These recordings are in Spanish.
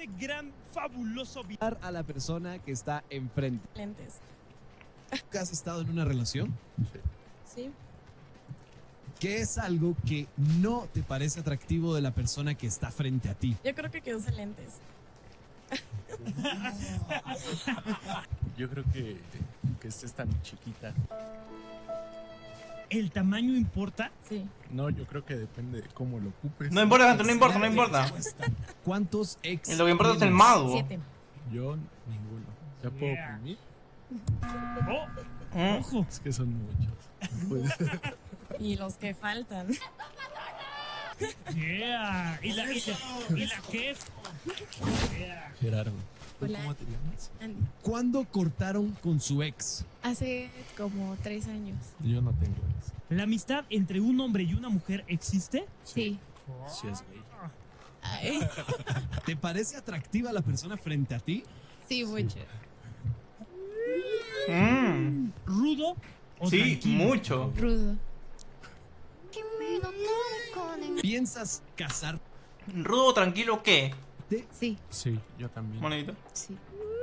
gran, fabuloso video. A la persona que está enfrente. Lentes. ¿Has estado en una relación? Sí. ¿Qué es algo que no te parece atractivo de la persona que está frente a ti? Yo creo que usa lentes. Yo creo que estés tan chiquita. ¿El tamaño importa? Sí. No, yo creo que depende de cómo lo ocupes. No importa tanto, no importa, no importa. ¿Cuántos ex? Lo que importa es el tienes? mago. 7. Yo, ninguno. ¿Ya puedo oprimir? ¡Oh! ¡Ojo! Es que son muchos. No puede ser. Y los que faltan. Yeah. ¿Y la qué es? Yeah. Gerardo. ¿Tú Hola. cómo te llamas? ¿Cuándo cortaron con su ex? Hace como 3 años. Yo no tengo eso. ¿La amistad entre un hombre y una mujer existe? Sí. Si es gay. Ay. ¿Te parece atractiva la persona frente a ti? Sí, mucho. ¿Rudo o Sí, tranquilo? mucho. Rudo. ¿Piensas casarte? ¿Rudo o tranquilo qué? Sí. Sí, yo también. Monedito. Sí.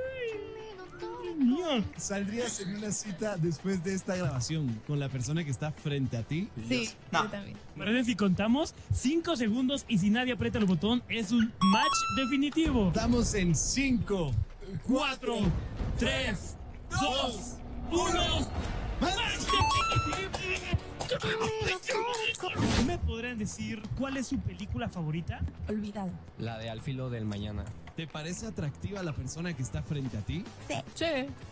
¿Saldrías en una cita después de esta grabación con la persona que está frente a ti? Sí. No. Yo también. Parece si contamos 5 segundos y si nadie aprieta el botón es un match definitivo. Estamos en 5, 4, 3, 2, 1. ¡Match definitivo! ¿Me podrían decir cuál es su película favorita? Olvidado. La de Al filo del mañana. ¿Te parece atractiva la persona que está frente a ti? Sí.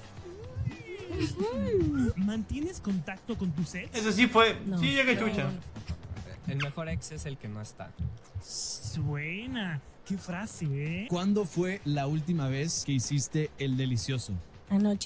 ¿Mantienes contacto con tu ex? Eso sí fue. No. Sí, ya que chucha. El mejor ex es el que no está. Buena. Qué frase, ¿eh? ¿Cuándo fue la última vez que hiciste el delicioso? Anoche.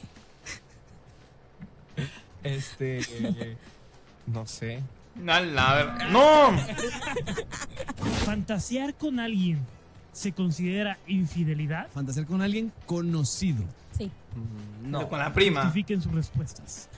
No sé. A ver. ¡No! ¿Fantasear con alguien se considera infidelidad? ¿Fantasear con alguien conocido? Sí. No. Con la prima. Justifiquen sus respuestas.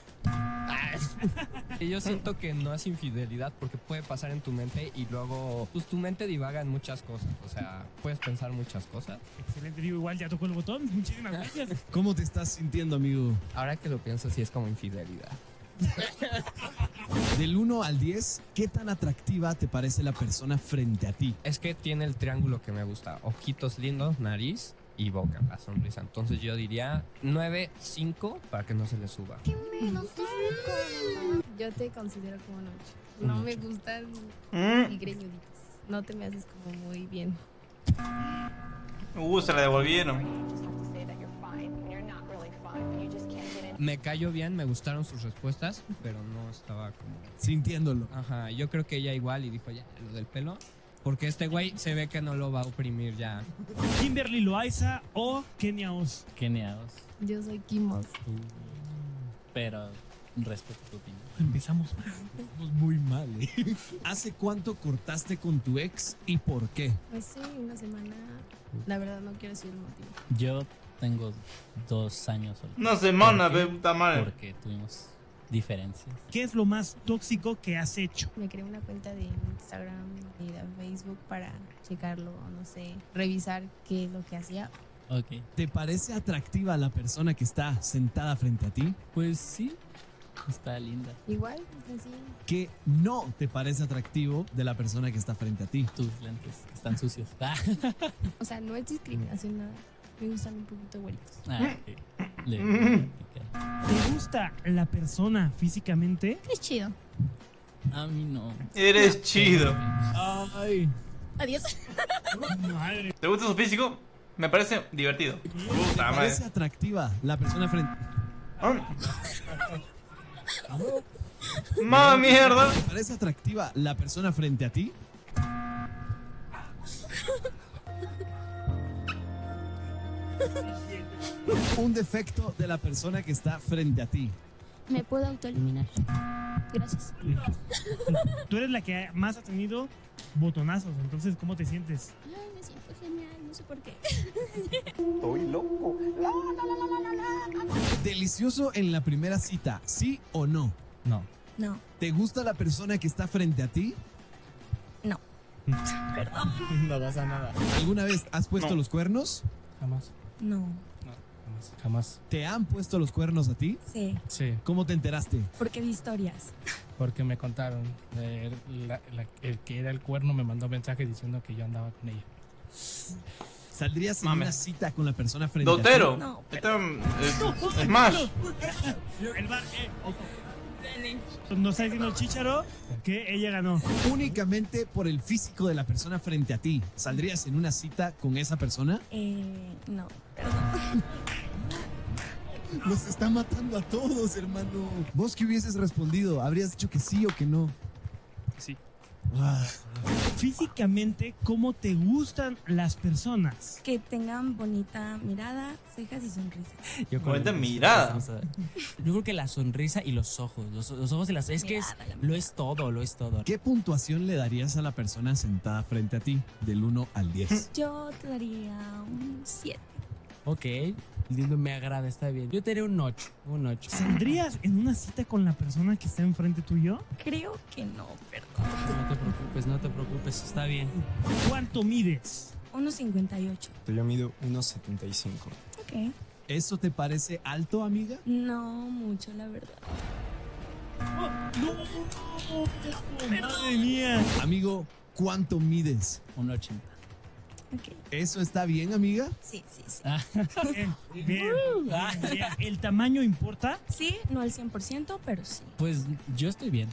Yo siento que no es infidelidad porque puede pasar en tu mente y luego pues tu mente divaga en muchas cosas. O sea, puedes pensar muchas cosas. Excelente, digo, igual ya tocó el botón. Muchísimas gracias. ¿Cómo te estás sintiendo, amigo? Ahora que lo pienso sí es como infidelidad. Del 1 al 10, ¿qué tan atractiva te parece la persona frente a ti? Es que tiene el triángulo que me gusta. Ojitos lindos, nariz y boca, la sonrisa. Entonces yo diría 9, 5 para que no se le suba. Yo te considero como un 8. No me gustan y greñuditos. No te me haces como muy bien. Se la devolvieron. Me cayó bien, me gustaron sus respuestas, pero no estaba como... Sintiéndolo. Ajá, yo creo que ella igual y dijo ya, lo del pelo. Porque este güey se ve que no lo va a oprimir ya. Kimberly Loaiza o Kenia Oz. Keniaos. Yo soy Kimos. Pero respeto tu opinión. Empezamos mal. Estamos muy mal, ¿eh? ¿Hace cuánto cortaste con tu ex y por qué? Hace una semana. La verdad no quiero decir el motivo. Yo tengo 2 años solo. Una semana, ¿Por qué? puta madre. Porque tuvimos diferencias. ¿Qué es lo más tóxico que has hecho? Me creé una cuenta de Instagram y de Facebook para checarlo, no sé, revisar qué es lo que hacía. Ok. ¿Te parece atractiva la persona que está sentada frente a ti? Pues sí, está linda. Igual, así. ¿Qué no te parece atractivo de la persona que está frente a ti? Tus lentes están sucios. O sea, no es discriminación nada. Me gustan un poquito güeritos. Ok. Le- ¿Te gusta la persona físicamente? Es chido. A mí no. Eres chido. Ay. Adiós. Madre. ¿Te gusta su físico? Me parece divertido. ¿Te Puta madre. parece atractiva la persona frente? ¡Mamá mierda! ¿Te parece atractiva la persona frente a ti? Un defecto de la persona que está frente a ti. Me puedo autoeliminar. Gracias. Tú eres la que más ha tenido botonazos, entonces ¿cómo te sientes? Ay, me siento genial, no sé por qué. Delicioso en la primera cita, ¿sí o no? No. No, ¿Te gusta la persona que está frente a ti? no. perdón. No pasa nada. ¿Alguna vez has puesto No. los cuernos? Jamás. No. Jamás. ¿Te han puesto los cuernos a ti? Sí, Sí, ¿Cómo te enteraste? porque vi historias. porque me contaron. El que era el cuerno me mandó mensaje diciendo que yo andaba con ella. ¿Saldrías en Mames. una cita con la persona frente a ti? Dotero. No, Smash. El bar, nos está diciendo el Chícharo que ella ganó. Únicamente por el físico de la persona frente a ti. ¿Saldrías en una cita con esa persona? No, perdón. Los está matando a todos, hermano. ¿Vos qué hubieses respondido? ¿Habrías dicho que sí o que no? Sí. Ah, Físicamente, ¿cómo te gustan las personas? Que tengan bonita mirada, cejas y sonrisa. Yo Bonita creo- mirada. Yo creo que la sonrisa y los ojos. Los ojos y las. Es que Mirada, la lo es todo, lo es todo. ¿Qué puntuación le darías a la persona sentada frente a ti? Del 1 al 10. Yo te daría un 7. Ok, lindo, me agrada, está bien. Yo te daré un 8. Un 8. ¿Saldrías en una cita con la persona que está enfrente tuyo? Creo que no, perdón. No te preocupes, está bien. ¿Cuánto mides? 1,58. Yo mido 1,75. Ok. ¿Eso te parece alto, amiga? No mucho, la verdad. Madre mía. Amigo, ¿cuánto mides? Un 80. Ok. ¿Eso está bien, amiga? Sí, sí, sí. Bien, bien, bien. ¿El tamaño importa? Sí, no al 100%, pero sí. Pues yo estoy bien.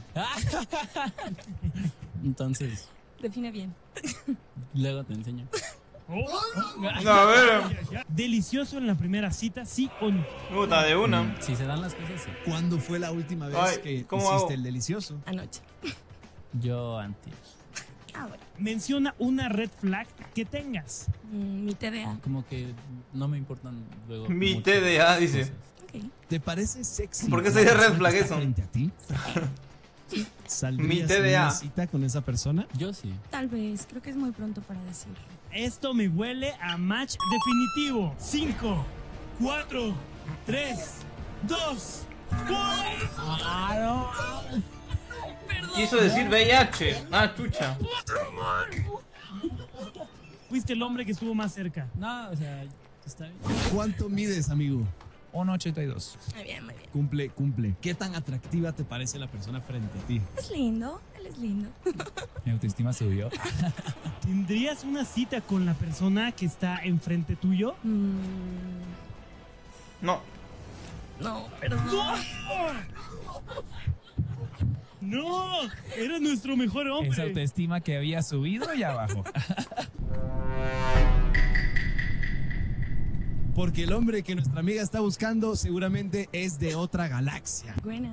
Entonces, Define bien. luego te enseño. A ver. ¿Delicioso en la primera cita, sí o no? Puta, de una. Si se dan las cosas, sí. ¿Cuándo fue la última vez Ay, que ¿cómo hiciste hago? el delicioso? Anoche. Yo antes. Bueno. Menciona una red flag que tengas. Mi TDA. Como que no me importan luego. Mi mucho TDA, las dice. cosas. Ok. ¿Te parece sexy? ¿Por qué la sería red persona flag que está eso? frente a ti? Mi ¿Saldrías en TDA. una cita con esa persona? Yo sí. Tal vez. Creo que es muy pronto para decirlo. Esto me huele a match definitivo. 5, 4, 3, 2, 1. Quiso decir VIH. Ah, chucha. Fuiste el hombre que estuvo más cerca. No, o sea, está bien. ¿Cuánto mides, amigo? 1,82. Muy bien, muy bien. Cumple, cumple. ¿Qué tan atractiva te parece la persona frente a ti? Es lindo. Él es lindo. Mi autoestima subió. ¿Tendrías una cita con la persona que está enfrente tuyo? No. No, perdón. ¡No! Era nuestro mejor hombre. Esa autoestima que había subido y abajo. Porque el hombre que nuestra amiga está buscando seguramente es de otra galaxia. Buenas.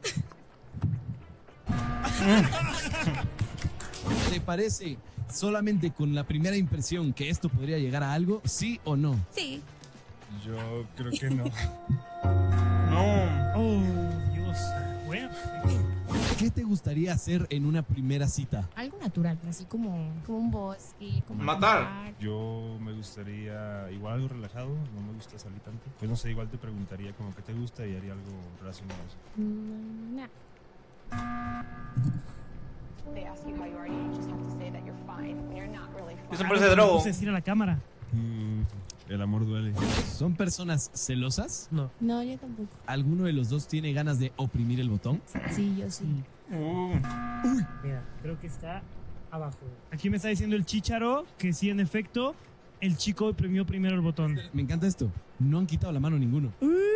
¿Te parece solamente con la primera impresión que esto podría llegar a algo? ¿Sí o no? Sí. Yo creo que no. No. Oh, Dios. Bueno, ¿Qué te gustaría hacer en una primera cita? Algo natural, así como un bosque, como Matar. acampar. Yo me gustaría igual algo relajado, no me gusta salir tanto. Pues no sé, igual te preguntaría como qué te gusta y haría algo relacionado a eso. No. They ask you how you are, you just have to say that you're fine when you're not really fine. Eso parece drogo. puse a decir a la cámara. El amor duele. ¿Son personas celosas? No, yo tampoco. ¿Alguno de los dos tiene ganas de oprimir el botón? Sí, yo sí. Mira, creo que está abajo. Aquí me está diciendo el Chícharo que sí, en efecto, el chico oprimió primero el botón. Me encanta esto. No han quitado la mano ninguno.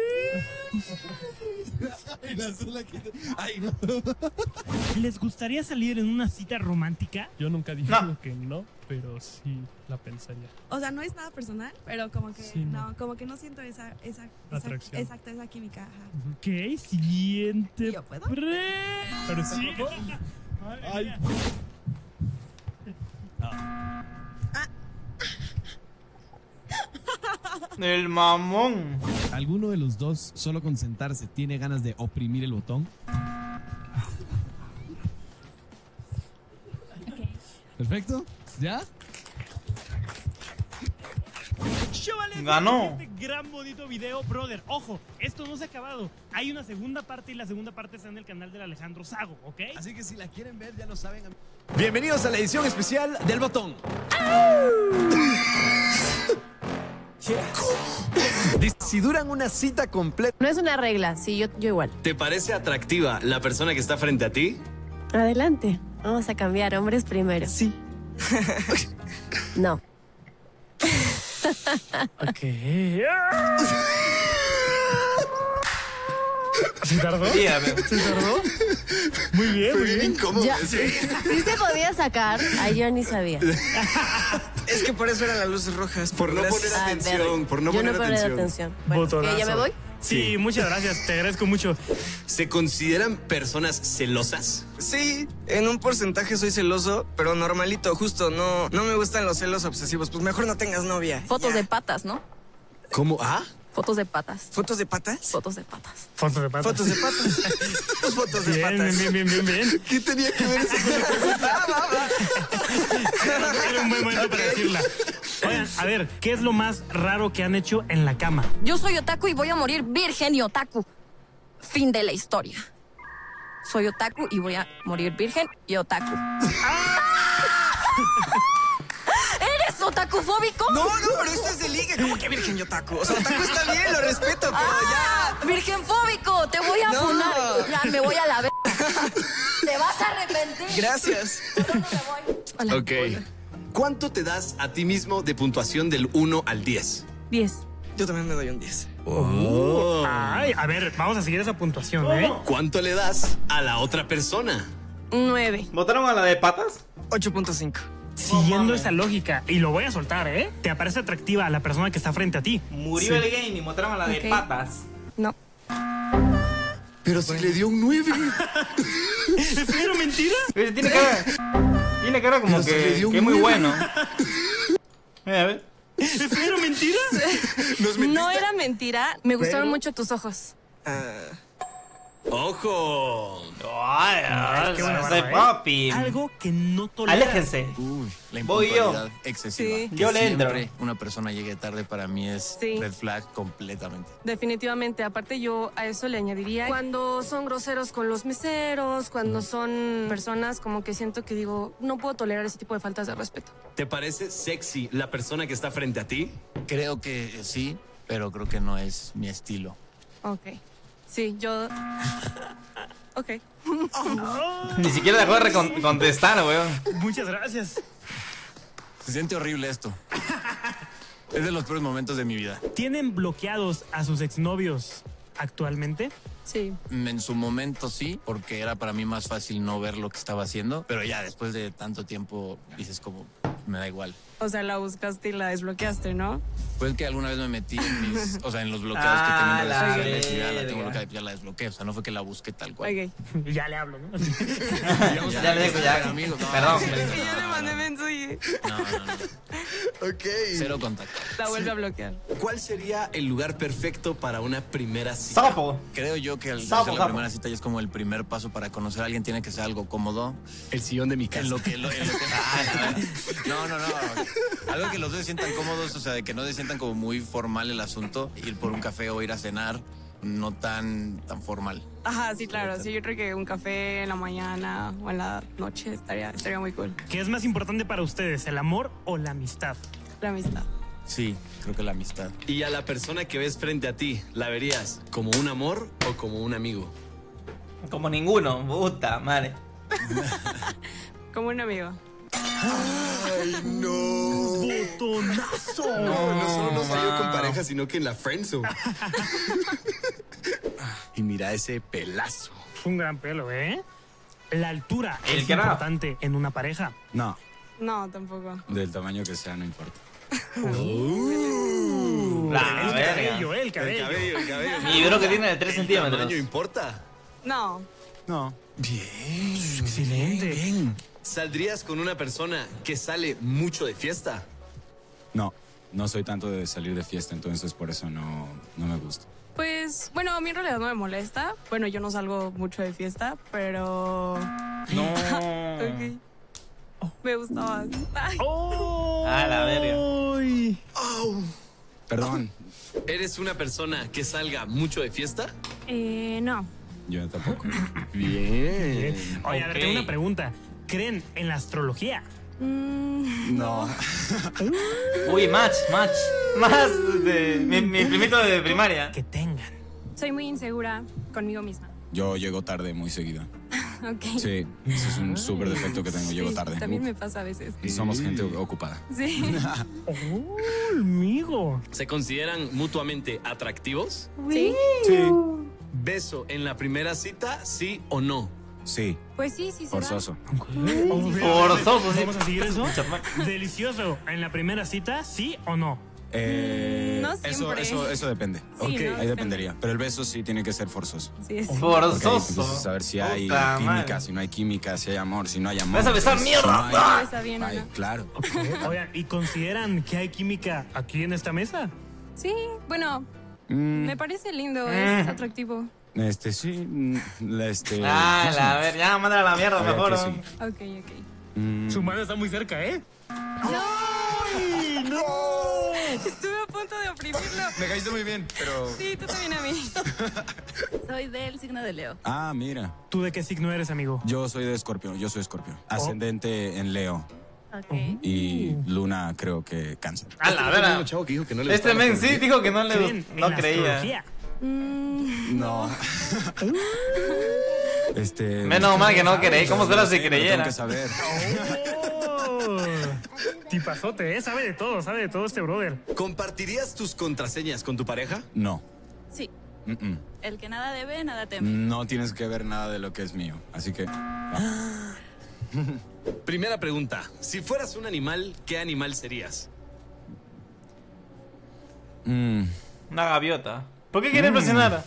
Ay, no. ¿Les gustaría salir en una cita romántica? Yo nunca dije No. que no, pero sí la pensaría. O sea, no es nada personal, pero como que Sí, no. como que no siento esa Atracción. exacto, esa química. Ajá. Ok, siguiente. ¿Y yo puedo? Pero sí. Madre mía. El mamón. ¿Alguno de los dos, solo con sentarse, tiene ganas de oprimir el botón? Perfecto. ¿Ya? Chavales, Ganó. este gran bonito video, brother. Ojo, esto no se ha acabado. Hay una segunda parte y la segunda parte está en el canal del Alejandro Sago, ¿ok? Así que si la quieren ver, ya lo saben. Bienvenidos a la edición especial del botón. Si duran una cita completa. No es una regla, sí, yo igual. ¿Te parece atractiva la persona que está frente a ti? Adelante, vamos a cambiar, hombres primero. Sí. No. Ok. ¿Se tardó? Dígame. ¿Se tardó? Muy bien, muy bien. Incómodo. Sí se podía sacar, ahí yo ni sabía. Es que por eso eran las luces rojas. Por no poner atención, por no Yo poner no poner atención. atención. Bueno, Botonazo. ¿qué, ¿ya me voy? Sí, muchas gracias, te agradezco mucho. ¿Se consideran personas celosas? Sí, en un porcentaje soy celoso, pero normalito, justo. No me gustan los celos obsesivos. Pues mejor no tengas novia. Fotos de patas, ¿no? ¿Cómo? ¿Ah? Fotos de patas. ¿Fotos de patas? Fotos de patas. Fotos de patas. Fotos de patas. Pues fotos de patas. Bien. ¿Qué tenía que ver eso con la pregunta? Era un buen momento para decirla. Oigan, a ver, ¿qué es lo más raro que han hecho en la cama? Yo soy otaku y voy a morir virgen y otaku. Fin de la historia. Soy otaku y voy a morir virgen y otaku. ¿Eres otakufóbico? No, pero esto es de ligue. ¿Cómo que virgen y otaku? O sea, otaku está bien, lo respeto, pero ya. Virgenfóbico, te voy a No. funar. Ya, me voy a la verga. Te vas a arrepentir. Gracias. ¿Dónde me voy? Ok. ¿Cuánto te das a ti mismo de puntuación del 1 al 10? 10. Yo también me doy un 10. Ay, a ver, vamos a seguir esa puntuación, ¿eh? ¿Cuánto le das a la otra persona? 9. ¿Votaron a la de patas? 8.5. Siguiendo esa lógica, y lo voy a soltar, ¿eh? ¿Te aparece atractiva la persona que está frente a ti? Murió el game y votaron a la de Ok. patas. No. Pero si le dio un 9. ¿Pero mentira? Tiene cara como Pero si le que dio un es muy 9. bueno. Mira, a ver. ¿Pero mentira? No era mentira, me gustaron mucho tus ojos. ¡Ojo! Ay, qué buena soy barba, papi. Algo que no toleras. Aléjense. La Voy yo. impuntualidad excesiva. Sí. Que Yo le entro. siempre una persona llegue tarde para mí es Sí. red flag completamente. Definitivamente, aparte yo a eso le añadiría cuando son groseros con los meseros, cuando son personas como que siento que digo, no puedo tolerar ese tipo de faltas de respeto. ¿Te parece sexy la persona que está frente a ti? Creo que sí, pero creo que no es mi estilo. Ok. Sí, yo... Ok. Ni siquiera dejó de contestar, weón. Muchas gracias. Se siente horrible esto. Es de los peores momentos de mi vida. ¿Tienen bloqueados a sus exnovios actualmente? Sí. En su momento sí, porque era para mí más fácil no ver lo que estaba haciendo, pero ya después de tanto tiempo dices como, me da igual. O sea, la buscaste y la desbloqueaste, ¿no? Fue que alguna vez me metí en mis, o sea, en los bloqueados que tenía en la redes sociales y ya la verga. tengo bloqueada, ya la desbloqueé, o sea, no fue que la busqué tal cual. Ok. Y ya le hablo, ¿no? Ya le digo, ya. Amigos, no, Perdón. Yo le mandé mensaje. No. Ok. Cero contacto. La vuelve a bloquear. ¿Cuál sería el lugar perfecto para una primera cita? Sapo. Creo yo que al Sapo, hacer la sapo. primera cita ya es como el primer paso para conocer a alguien, tiene que ser algo cómodo. El sillón de mi casa. En lo que no. Algo que los dos se sientan cómodos, o sea, de que no se sientan como muy formal el asunto, ir por un café o ir a cenar, no tan formal. Ajá, sí, claro. Sí, yo creo que un café en la mañana o en la noche estaría muy cool. ¿Qué es más importante para ustedes, el amor o la amistad? La amistad. Sí, creo que la amistad. ¿Y a la persona que ves frente a ti, la verías como un amor o como un amigo? Como ninguno. Puta madre. Como un amigo. ¡Ay, no! ¡Botonazo! No solo no salió con pareja, sino que en la friendzone. Y mira ese pelazo. Es un gran pelo, ¿eh? La altura El es que era. importante en una pareja. No, No, tampoco. del tamaño que sea, no importa. La el verga. cabello, el cabello. El cabello. Mi bro que tiene de 3 ¿El centímetros. tamaño importa? No. No. Bien. Excelente. Bien. ¿Saldrías con una persona que sale mucho de fiesta? No, no soy tanto de salir de fiesta, entonces por eso no me gusta. Pues, bueno, a mí en realidad no me molesta. Bueno, yo no salgo mucho de fiesta, pero... No. Ok. Me gustaba. Ay. ¡Oh! A la verga. Ay. ¡Au! Perdón. ¿Eres una persona que salga mucho de fiesta? No. Yo tampoco. Bien. Oye, a ver, tengo una pregunta. ¿Creen en la astrología? No. Uy, match. Más de mi primito de primaria. Que tengan. Soy muy insegura conmigo misma. Yo llego tarde muy seguido. Ok. Sí, ese es un súper defecto que tengo. Llego Sí, tarde. También me pasa a veces. Y somos gente ocupada. Sí. ¡Oh, amigo! ¿Se consideran mutuamente atractivos? ¿Sí? Sí. ¿Beso en la primera cita, sí o no? Sí. Pues sí, sí se da. Forzoso. Forzoso, sí. ¿Vamos a seguir eso? ¿Delicioso en la primera cita, sí o no? No siempre. Eso depende. Sí, Ok, no, ahí depende. dependería. Pero el beso sí tiene que ser forzoso. Sí, es. Forzoso. Ok, entonces a ver si hay Puta química, madre. si no hay química, si hay amor, si no hay amor. ¿Vas a besar pues, mierda? no hay. Está bien, ¿o Ay, no? claro. Oigan, ¿y consideran que hay química aquí en esta mesa? Sí, bueno, Mm, me parece lindo, es atractivo. sí. A ver, ya, mándala a la mierda Habría mejor. que sí. Ok, ok. Su mano está muy cerca, ¿eh? ¡No! ¡No! Estuve a punto de oprimirlo. Me caíste muy bien, pero... Sí, tú también a mí. Soy del signo de Leo. Ah, mira. ¿Tú de qué signo eres, amigo? Yo soy de Escorpio, Ascendente en Leo. Ok. Y Luna creo que Cáncer. A la verdad. Chavo que dijo que no le Este gustaba men la sí astrología. dijo que no ¿Creen no en la creía. astrología? No. Menos mal que no creí. ¿Cómo fuera si Tengo creyera? que saber. Oh, tipazote, ¿eh? Sabe de todo este brother. ¿Compartirías tus contraseñas con tu pareja? No. Sí. Mm-mm. El que nada debe, nada teme. No tienes que ver nada de lo que es mío. Así que... Primera pregunta. Si fueras un animal, ¿qué animal serías? Mm. Una gaviota. ¿Por qué quieres presionar?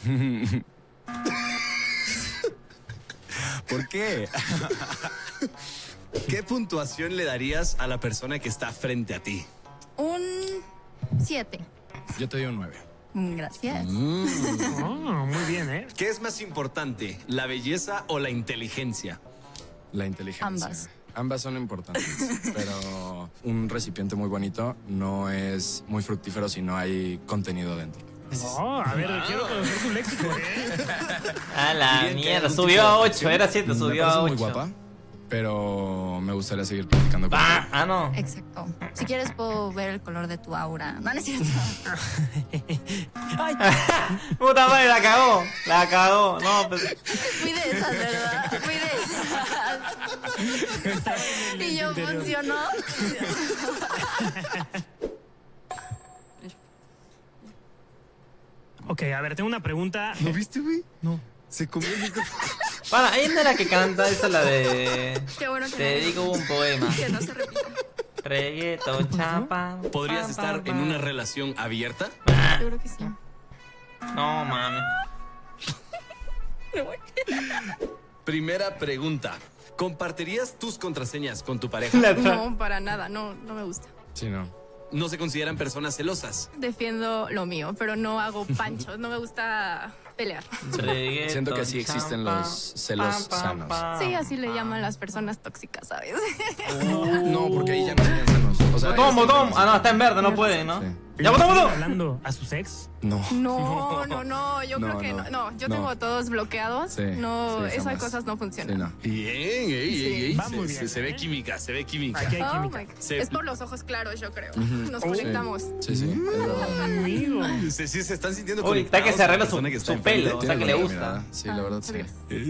¿Por qué? ¿Qué puntuación le darías a la persona que está frente a ti? Un 7. Yo te doy un 9. Gracias. Oh, muy bien, ¿eh? ¿Qué es más importante, la belleza o la inteligencia? La inteligencia. Ambas. Ambas son importantes, pero un recipiente muy bonito no es muy fructífero si no hay contenido dentro. Oh, a ver, quiero conocer su léxico, ¿eh? A la Bien, mierda. ¿algún Subió tipo de a 8. atracción? Era 7, Me subió parece a 8. muy guapa, pero me gustaría seguir platicando con ella. Ah, no. Exacto. Si quieres puedo ver el color de tu aura. No, no es cierto. Puta madre, la cagó. La cagó. No, pues. Fui de esas, ¿verdad? Fui de esas. Y yo funcionó. Ok, a ver, tengo una pregunta. ¿Lo viste, güey? No. Se comió el micrófono. Para, ahí no era que canta. Esa es la de. Qué bueno que Te no. digo un poema. Que no se repita. Reggaeton, chapa. ¿Podrías estar en una relación abierta? Yo creo que sí. No, mami. Primera pregunta. ¿Compartirías tus contraseñas con tu pareja? No, para nada, no me gusta. Sí, no. ¿No se consideran personas celosas? Defiendo lo mío, pero no hago panchos, no me gusta pelear. Siento que sí existen los celos sanos. Sí, así le llaman las personas tóxicas, ¿sabes? No, porque ahí ya no serían sanos. O sea, Botón, es- botón. Ah, no, está en verde, no puede, ¿no? Sí. ¡Ya, botón, ¿Sigue botón! hablando a sus ex? No. No, yo creo que no. No, yo tengo todos bloqueados. Sí, no, sí, esas jamás. cosas no Sí, funcionan. no. Bien, Sí. Va muy bien, se ve ¿eh? química, se ve química. Aquí hay Oh química. my God. Se- Es por los ojos claros, yo creo. Ujú. Nos Sí. conectamos. Sí, sí. es verdad. Amigo. Sí, se están sintiendo Uy, está que conectados se arregla con la persona que está su enfrente. pelo. O sea, que le Tienes gusta. buena mirada. Sí, la verdad, sí.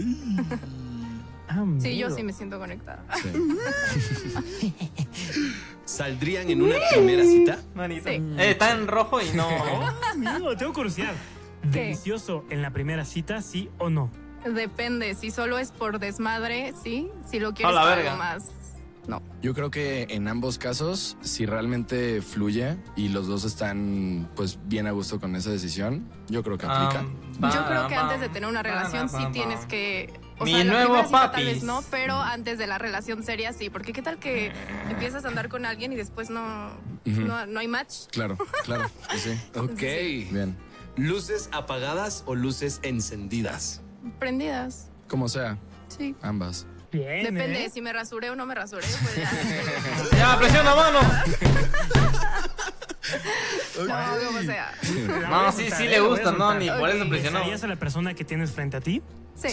Sí, yo sí me siento conectada. Sí. ¿Saldrían en una primera cita? Manito. Sí. Está en rojo y no. Oh, amigo, tengo curiosidad. ¿Delicioso en la primera cita, sí o no? Depende, si solo es por desmadre, sí. Si lo quieres A la para verga. algo más, no. Yo creo que en ambos casos, si realmente fluye y los dos están pues bien a gusto con esa decisión, yo creo que aplica. Yo creo que antes de tener una relación sí tienes que... O Mi sea, la nuevo primera cita tal papis. vez no, pero antes de la relación seria sí. Porque qué tal que empiezas a andar con alguien y después no hay match. Claro, claro. Sí, sí. Ok. Bien. ¿Luces apagadas o luces encendidas? Prendidas, Como sea, sí. ambas. Bien, Depende ¿eh? si me rasuré o no me rasuré. Pues ya. Ya, presiona, mano. No, como sea. No, sí le gusta, ¿no? Ni por eso presionó. ¿Besarías a la persona que tienes frente a ti? Sí.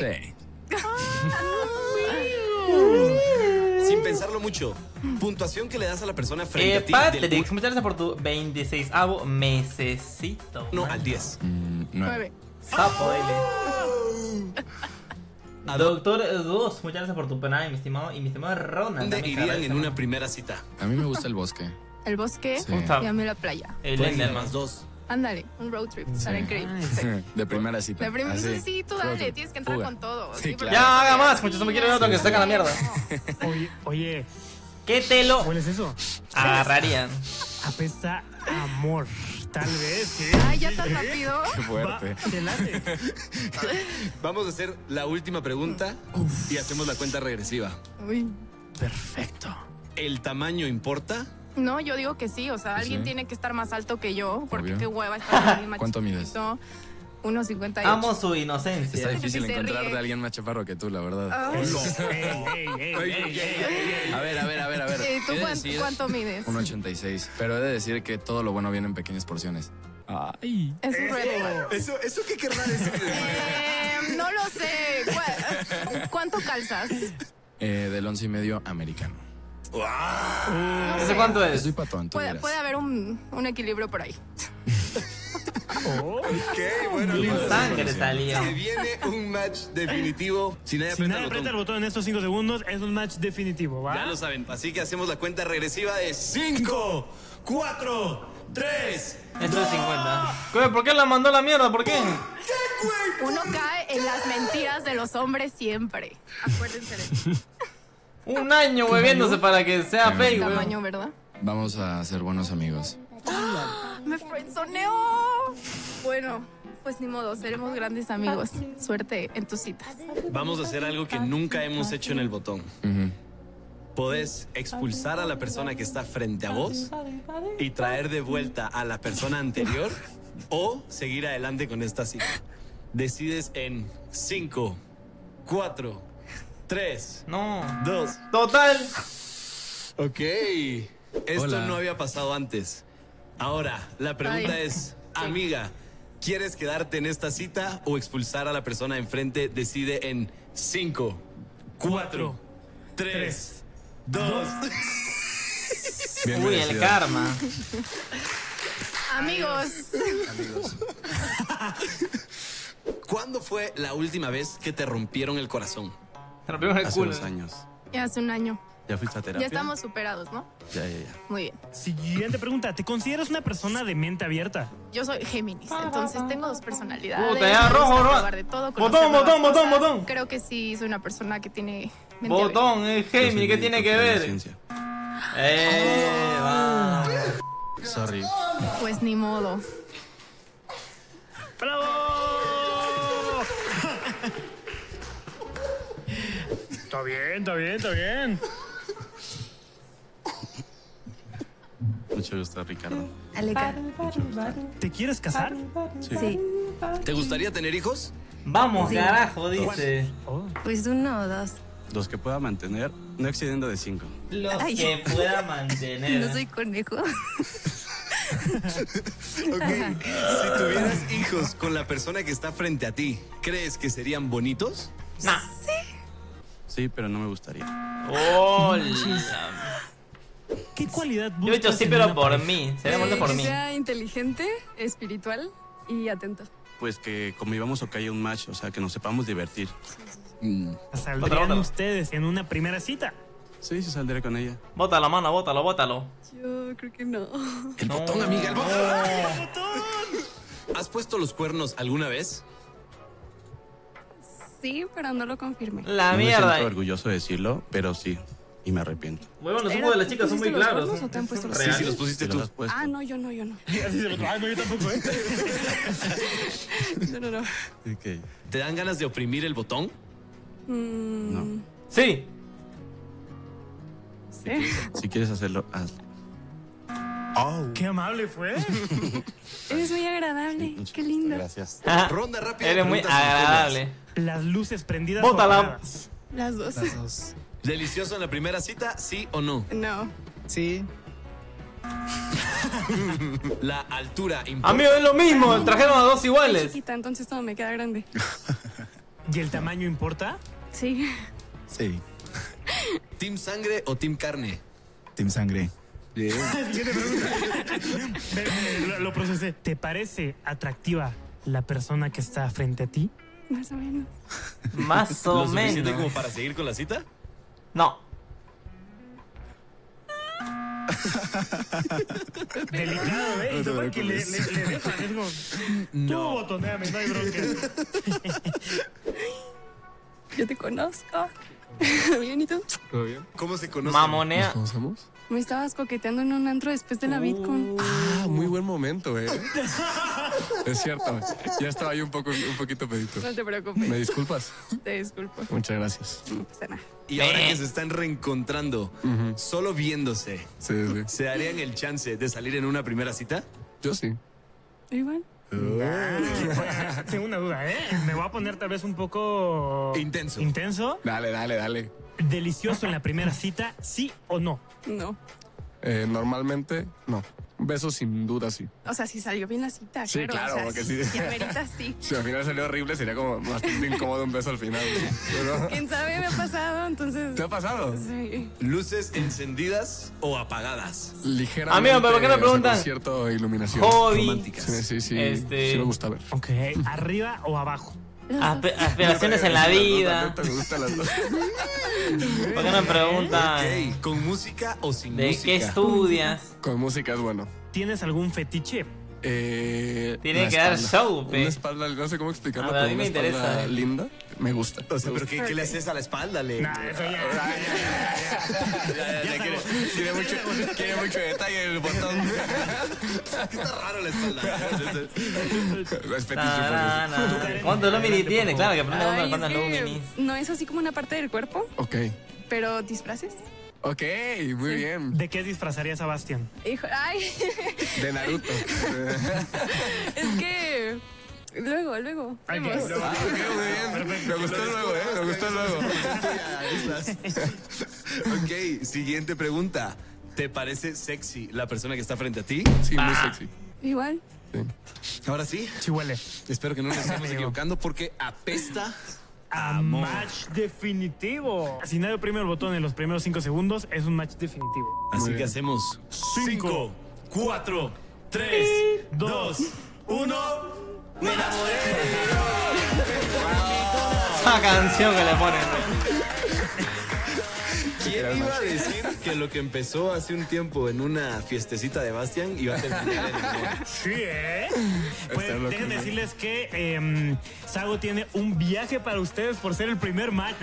Sin pensarlo mucho, puntuación que le das a la persona frente a ti. Patrick, muchas gracias por tu 26avo mesecito. No, al 10. 9. Sapo, dile. Doctor Goss, muchas gracias por tu Prime, mi estimado. Y mi estimado Ronald. ¿Dónde irían en una primera cita? A mí me gusta el bosque. El bosque Sí. y a mí la playa. El Pueden ir Enderman. más 2. Ándale, un road trip. Estará increíble. Sí. De primera cita. De primera Así. sí, tú dale, tienes que entrar Fuga. con todo. Sí, claro. Ya, haga más, muchachos, no me quiero ver otro que se saca la mierda. Oye, ¿qué te lo ¿cuál es eso? agarrarían? Apesta a amor, tal vez. ¿Sí? Ay, ya tan rápido. Qué fuerte. Te late. Vamos a hacer la última pregunta y hacemos la cuenta regresiva. Uy. Perfecto. ¿El tamaño importa? No, yo digo que sí. O sea, alguien sí. tiene que estar más alto que yo. Porque Obvio. qué hueva estar en la misma ¿Cuánto mides? 1.58. Amo su inocencia. Está difícil Sí se encontrar ríe. de alguien más chaparro que tú, la verdad. Ay. A ver. ¿Tú He de decir cuánto mides? 1.86. Pero he de decir que todo lo bueno viene en pequeñas porciones. Ay. Es un reto. ¿Eso qué querrá decir? No lo sé. ¿Cuánto calzas? Del 11.5 americano. ¿Eso cuánto es? Estoy patón, tú dirás. Puede haber un equilibrio por ahí. Ok, bueno, Mi listo. sangre salía. Se viene un match definitivo. Si nadie Si aprieta nadie el aprieta el botón. botón en estos 5 segundos, es un match definitivo, ¿va? Ya lo saben. Así que hacemos la cuenta regresiva de 5, 4, 3. Esto es 50. Güey, ¿por qué la mandó a la mierda? ¿Por qué? Uno cae en las mentiras de los hombres siempre. Acuérdense de eso. Un año bebiéndose para que sea fake, güey. Tamaño, ¿verdad? Vamos a ser buenos amigos. ¡Me frenzoneó! Bueno, pues ni modo, seremos grandes amigos. Suerte en tus citas. Vamos a hacer algo que nunca hemos hecho en el botón. Podés expulsar a la persona que está frente a vos y traer de vuelta a la persona anterior o seguir adelante con esta cita. Decides en 5, 4, 3, No. 2. Total. Ok. Esto Hola. no había pasado antes. Ahora, la pregunta Ay. es, amiga, ¿quieres quedarte en esta cita o expulsar a la persona enfrente? Decide en 5, 4, 3, 2. Bien Uy, el merecido. karma. Amigos. ¿Cuándo fue la última vez que te rompieron el corazón? Te rompimos el Hace culo. 2 años. Ya hace un año. ¿Ya fuiste a terapia? Ya estamos superados, ¿no? Ya. Muy bien. Siguiente pregunta. ¿Te consideras una persona de mente abierta? Yo soy Géminis, entonces tengo dos personalidades. Puta, ya, me rojo, gusta rojo. probar de todo, Botón, conocer nuevas botón, botón, cosas. botón. Creo que sí soy una persona que tiene mente Botón, es Gemini, ¿qué tiene que ver? Va. Sorry. abierta. Pues ni modo. ¡Bravo! Está bien, está bien, está bien. Mucho gusto, Ricardo. Aleca. ¿Te quieres casar? Sí. ¿Te gustaría tener hijos? Vamos, Sí. carajo, dice. Pues uno o dos. Los que pueda mantener, no excediendo de 5. Los Ay. que pueda mantener. No soy conejo. Ok. Si tuvieras hijos con la persona que está frente a ti, ¿crees que serían bonitos? Nah. Sí, pero no me gustaría. Hola. ¿Qué cualidad buscas? Yo he dicho sí, en pero una por pareja? mí. Sería bonito por que mí. sea inteligente, espiritual y atento. Pues que convivamos o que haya un match, o sea, que nos sepamos divertir. ¿Saldrían Otra. ustedes en una primera cita? Sí, saldré con ella. Bótalo, mano, bótalo, bótalo. Yo creo que no. El botón, amiga, el botón. ¿Has puesto los cuernos alguna vez? Sí, pero no lo confirmé. La no me mierda. siento orgulloso de decirlo, pero sí. Y me arrepiento. Huevón, los ojos de las chicas son muy ¿Pusiste los claros. cuernos o te han puesto los Sí, Real. sí, los pusiste ¿Te tú. los has puesto? Ah, no, yo no. Ay, no, yo tampoco, ¿eh? No. Ok. ¿Te dan ganas de oprimir el botón? Mm, Sí. Si quieres hacerlo, hazlo. ¡Qué amable fue! Eres muy agradable. Qué lindo. Gracias. Ronda rápida. Eres muy preguntas agradable. Las luces prendidas. Bótala. o apagadas. Las dos. incómodas. ¿Delicioso en la primera cita, sí o no? No. Sí. La altura importa. Amigo, es lo mismo. Trajeron a dos iguales. Chiquita, entonces todo me queda grande. ¿Y el tamaño importa? Sí. Sí. ¿Team sangre o team carne? Team sangre. Bien. Siguiente pregunta. Lo procesé. ¿Te parece atractiva la persona que está frente a ti? Más o menos. Más ¿Lo o suficiente menos. como para seguir con la cita? No. Delicado, ¿eh? Y no porque le dejan. Es como, tú botoneame, no hay bronca. Yo te conozco. Bien, ¿y tú? ¿Todo bien? ¿Cómo se conoce? Mamonea. ¿Nos conocemos? Me estabas coqueteando en un antro después de la VidCon. Ah, muy buen momento, ¿eh? Es cierto. Ya estaba yo un poquito pedito. No te preocupes. ¿Me disculpas? Te disculpo. Muchas gracias. No pasa nada. Y ahora que se están reencontrando, solo viéndose, Sí. ¿se darían el chance de salir en una primera cita? Yo sí. Igual. Tengo una duda, ¿eh? Me voy a poner tal vez un poco... Intenso. Dale. ¿Delicioso en la primera cita, sí o no? No. Normalmente, no. Besos sin duda, sí. O sea, si salió bien la cita, Sí, claro, o sea, porque si sí. amerita, sí. Si al final salió horrible, sería como bastante incómodo un beso al final. Pero... ¿Quién sabe? Me ha pasado, entonces... ¿Te ha pasado? Sí. ¿Luces encendidas o apagadas? Ligeramente. Amigo, ¿pero por qué no o sea, preguntan? con cierta iluminación. Hobby. Románticas. Sí. Sí me gusta ver. Ok. ¿Arriba o abajo? Aspiraciones en la vida. Me gustan las dos. ¿Por qué no preguntan? Ok, ¿con música o sin ¿De música? qué estudias? Con música es bueno. ¿Tienes algún fetiche? Tiene que dar show, pe. Una espalda, no sé cómo explicarlo, A ver, a pero mí una me espalda interesa. linda, me gusta. O sea, ¿pero qué le haces a la espalda? Eso ya. Tiene mucho detalle el botón. Está raro la espalda. Es fetiche. ¿Cuántos lumini tiene? Claro, que aprende Ay, cuántos es que lumini. no es así como una parte del cuerpo, Ok. pero disfraces. Ok, muy bien. ¿De qué disfrazarías a Bastian? Hijo, ay, De Naruto. es que luego. vemos. Muy bien. Me gustó luego, me gustó luego. Ok, siguiente pregunta. ¿Te parece sexy la persona que está frente a ti? Sí, muy sexy. Igual. Ahora sí. Chihuele. Espero que no nos estemos equivocando porque apesta A match definitivo. Si nadie oprime el botón en los primeros 5 segundos, es un match definitivo. Así que hacemos 5, 4, 3, 2, 1. ¡Me enamoré! Esa canción que le ponen. ¿Quién iba a decir que lo que empezó hace un tiempo en una fiestecita de Bastian iba a terminar en amor? Sí, ¿eh? Pues déjenme decirles que Sago tiene un viaje para ustedes por ser el primer match.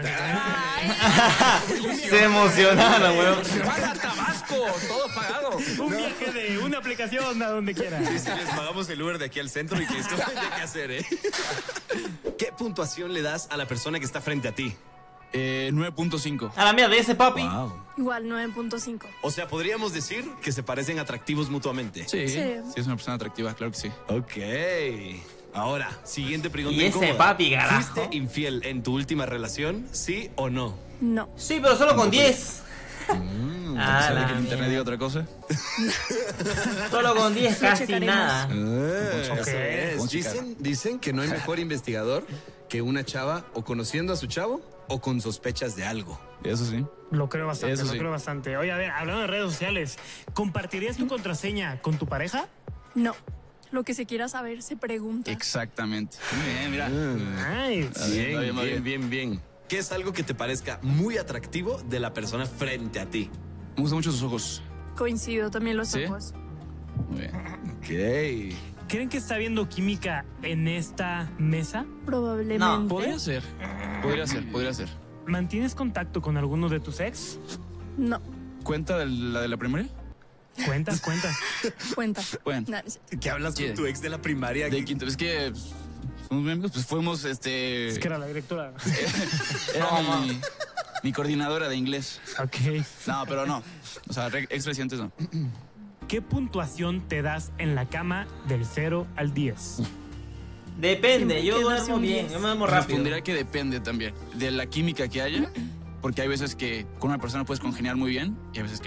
Se emocionaron, weón. Se van a Tabasco, todo pagado. Un viaje de una aplicación a donde quiera. Sí, sí, les pagamos el Uber de aquí al centro y que esto haya que hacer, ¿eh? ¿Qué puntuación le das a la persona que está frente a ti? 9.5. A la mierda, ese papi. Wow. Igual 9.5. O sea, podríamos decir que se parecen atractivos mutuamente. Sí, Sí. sí es una persona atractiva, claro que sí. Ok. Ahora, siguiente pregunta Y ese incómoda. papi, carajo. ¿Fuiste infiel en tu última relación, sí o no? No. Sí, pero solo con 10. ¿Sabe que el internet diga otra cosa? Solo con 10 Lo casi checaremos. nada. Eso es. Vamos a checar. Dicen que no hay mejor investigador que una chava o conociendo a su chavo o con sospechas de algo. Eso sí. Lo creo bastante, Eso lo sí. creo bastante. Oye, a ver, hablando de redes sociales, ¿compartirías tu contraseña con tu pareja? No. Lo que se quiera saber se pregunta. Exactamente. Muy bien, mira. Nice. Bien. ¿Qué es algo que te parezca muy atractivo de la persona frente a ti? Me gustan mucho sus ojos. Coincido, también los ¿Sí? ojos. Muy bien. Ok. ¿Creen que está habiendo química en esta mesa? Probablemente. No. Podría ser. Podría ser. ¿Mantienes contacto con alguno de tus ex? No. ¿Cuenta la de la primaria? Cuentas. Cuenta. Bueno. No, ¿Qué hablas con Sí. tu ex de la primaria? De quinto. Es que somos miembros, pues fuimos Es que era la directora. Era mi coordinadora de inglés. Ok. No, pero no. O sea, ex recientes no. ¿Qué puntuación te das en la cama del 0 al 10? Depende, Siempre yo quedas duermo un bien, 10. yo me duermo rápido. Respondería que depende también de la química que haya, porque hay veces que con una persona puedes congeniar muy bien y a veces que no.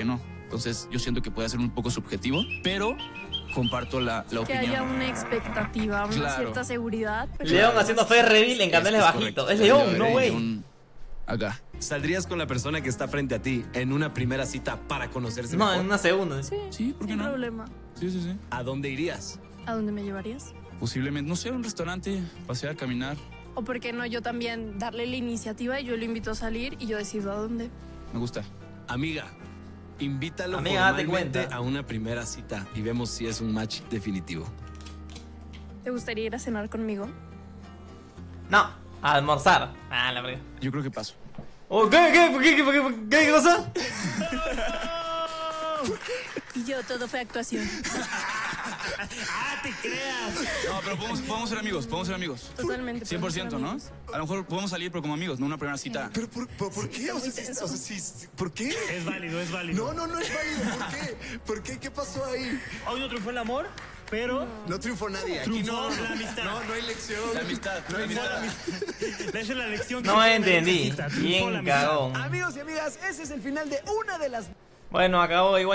Entonces yo siento que puede ser un poco subjetivo, pero comparto la Que opinión. haya una expectativa, una Claro. cierta seguridad. pero- León haciendo fe reveal en canales bajitos. Es León, no güey. Acá. ¿Saldrías con la persona que está frente a ti en una primera cita para conocerse No, mejor? en una segunda. Sí, ¿por qué Sin no? problema. Sí. ¿A dónde irías? ¿A dónde me llevarías? Posiblemente, no sé, a un restaurante, pasear, caminar. O por qué no yo también darle la iniciativa y yo lo invito a salir y yo decido a dónde. Me gusta. Amiga, invítalo Amiga, date formalmente cuenta. a una primera cita y vemos si es un match definitivo. ¿Te gustaría ir a cenar conmigo? No, a almorzar. Ah, la verdad. Yo creo que paso. Oh, ¿Qué cosa? Y yo, todo fue actuación. ¡Ah, te creas! No, pero podemos ser amigos, Totalmente. 100%, ¿no? A lo mejor podemos salir, pero como amigos, no una primera cita. ¿Pero por qué? O sea, ¿por qué? Es válido, es válido. No es válido. ¿Por qué? ¿Por qué? ¿Qué pasó ahí? Hoy no triunfó el amor, pero... No triunfó nadie. Aquí Triunfó no. la amistad. No hay lección. La amistad, No hay nada. Esa es la lección que No se entendí. necesita. Triunfó la Bien amistad. cagón. Amigos y amigas, ese es el final de una de las Bueno, acabó igual.